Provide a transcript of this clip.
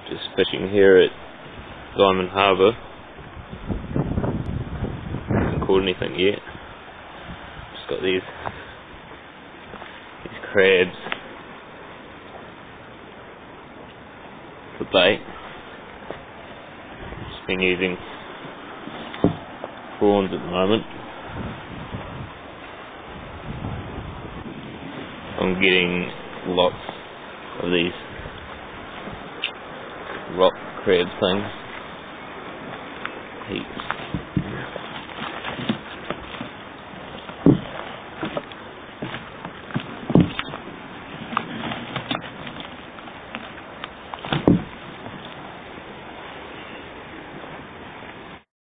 Just fishing here at Diamond Harbour. Haven't caught anything yet. Just got these crabs for bait. Just been using prawns at the moment. I'm getting lots of these rock crab things. Heaps.